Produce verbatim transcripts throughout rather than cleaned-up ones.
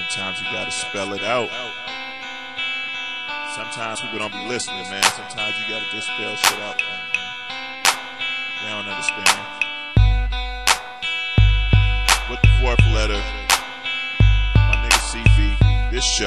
Sometimes you gotta spell it out. Sometimes people don't be listening, man. Sometimes you gotta just spell shit out. They don't understand. With the fourth letter, my nigga C V, this show.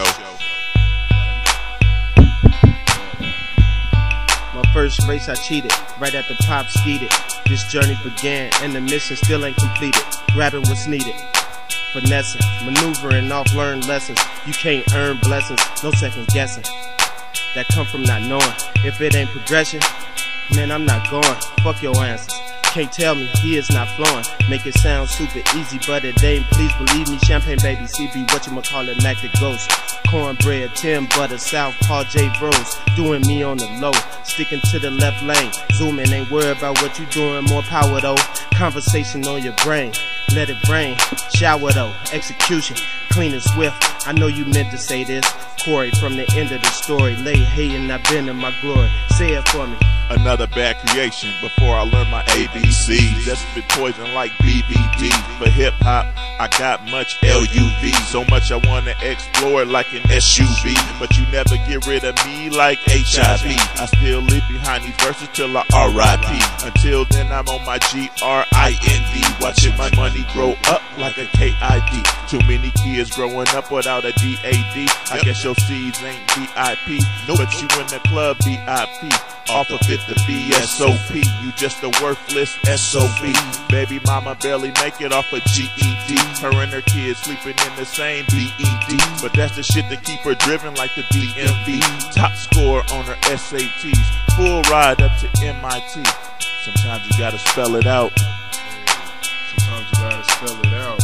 My first race I cheated, right at the pop skeeted. This journey began and the mission still ain't completed. Grabbing what's needed, finessing, maneuvering off learned lessons. You can't earn blessings, no second guessing. That come from not knowing. If it ain't progression, man, I'm not going. Fuck your answers. Can't tell me he is not flowing. Make it sound super easy, but it ain't. Please believe me. Champagne baby, C B, whatchamacallit, Mac the Ghost. Cornbread, Tim Butter, South Paul J Rose. Doing me on the low, sticking to the left lane. Zooming, ain't worried about what you doing. More power though. Conversation on your brain. Let it rain. Shower though. Execution. Clean and swift. I know you meant to say this. Corey from the end of the story. Lay hating, I've been in my glory. Say it for me. Another bad creation before I learned my A B Cs. That's been poison like B B D. For hip hop, I got much L U V. So much I wanna explore like an S U V. But you never get rid of me like H I V. I still live behind these verses till I R I P. Until then I'm on my G R I N D. Watching my money grow up like a K I D. Too many kids growing up without a D A D. I guess your seeds ain't V I P. But you in the club V I P. Off of it the B S O P. You just a worthless S O B. Baby mama barely make it off of G E D. Her and her kids sleeping in the same B E D. But that's the shit that keep her driven like the D M V. Top score on her S A Ts. Full ride up to M I T. Sometimes you gotta spell it out. Sometimes you gotta spell it out.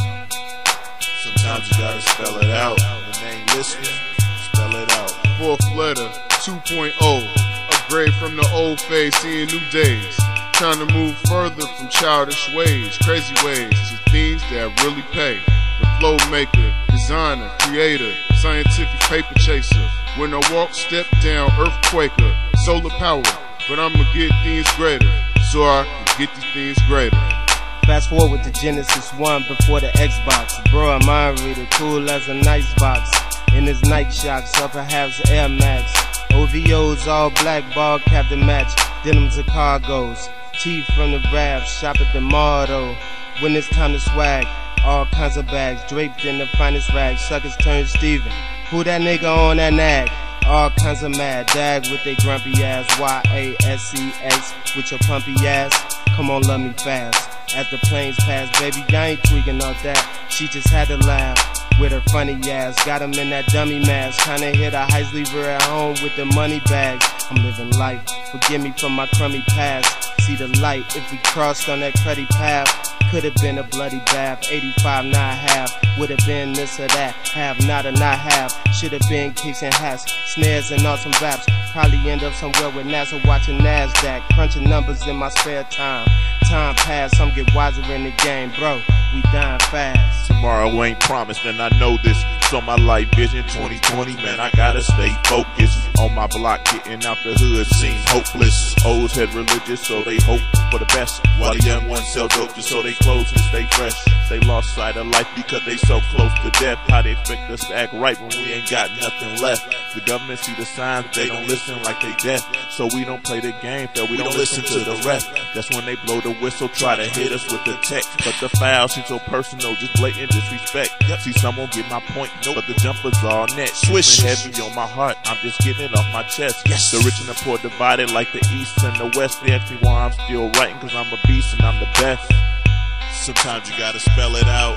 Sometimes you gotta spell it out. When they ain't listening, spell it out. Fourth letter, two point oh. Upgrade from the old phase, seeing new days. Trying to move further from childish ways, crazy ways, to things that really pay. The flow maker, designer, creator, scientific paper chaser. When I walk, step down, earthquaker, solar power. But I'ma get things greater, so I can get these things greater. Fast forward to Genesis one before the Xbox. Bro, a mind reader, cool as a nice box. In his Nike shocks, upper halves Air Max. O V Os all black, ball cap the match. Denims and cargos. Teeth from the raps, shop at the mall though. When it's time to swag, all kinds of bags draped in the finest rags. Suckers turn Steven. Who that nigga on that nag? All kinds of mad, dag with they grumpy ass. Y A S C X with your pumpy ass. Come on, love me fast. As the planes pass, baby, I ain't tweaking all that. She just had to laugh with her funny ass. Got him in that dummy mask. Tryna hit a heist, leave her at home with the money bags. I'm living life, forgive me for my crummy past. See the light if we crossed on that cruddy path. Could've been a bloody bath, eighty-five, not half. Would've been this or that, have not or not have. Should've been kicks and hats, snares and awesome raps. Probably end up somewhere with NASA watching NASDAQ. Crunching numbers in my spare time. Time pass, some get wiser in the game, bro. We dying fast. Tomorrow ain't promised, and I know this. So my life vision twenty twenty, man, I gotta stay focused. On my block, getting out the hood seem hopeless. Olds head religious, so they hope for the best. While the young ones sell dope just so they clothes can stay fresh. They lost sight of life because they so close to death. How they expect us to act right when we ain't got nothing left? The government see the signs, they don't listen like they deaf. So we don't play the game, fair, we don't listen to the rest. That's when they blow the whistle, try to hit us with the text. But the foul seems so personal, just blatant disrespect. See someone get my point, but the jumper's all net. Swish heavy on my heart, I'm just getting it off my chest. Yes. The rich and the poor divided like the east and the west. They ask me why I'm still writing, cause I'm a beast and I'm the best. Sometimes you gotta spell it out.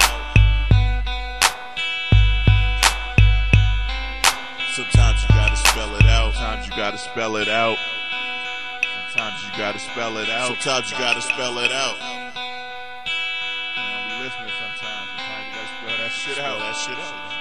Sometimes you gotta spell it out. Sometimes you gotta spell it out. Sometimes you gotta spell it out. Sometimes you gotta spell it out. You don't be listening sometimes. Sometimes you gotta spell that shit out. That shit out.